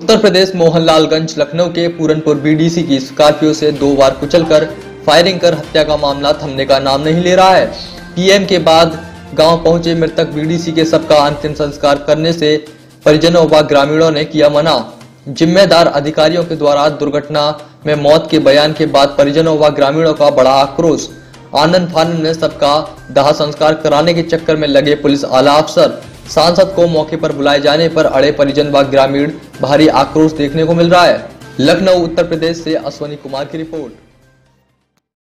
उत्तर प्रदेश मोहनलालगंज लखनऊ के पूरनपुर बीडीसी की स्कॉर्पियो से 2 बार कुचलकर फायरिंग कर हत्या का मामला थमने का नाम नहीं ले रहा है। पीएम के बाद गांव पहुंचे मृतक बीडीसी के शव का अंतिम संस्कार करने से परिजनों व ग्रामीणों ने किया मना। जिम्मेदार अधिकारियों के द्वारा दुर्घटना में मौत के बयान के बाद परिजनों व ग्रामीणों का बड़ा आक्रोश। आनंद फानंद में सबका दाह संस्कार कराने के चक्कर में लगे पुलिस आला अफसर। सांसद को मौके पर बुलाए जाने पर अड़े परिजन व ग्रामीण भारी आक्रोश देखने को मिल रहा है। लखनऊ उत्तर प्रदेश से अश्वनी कुमार की रिपोर्ट।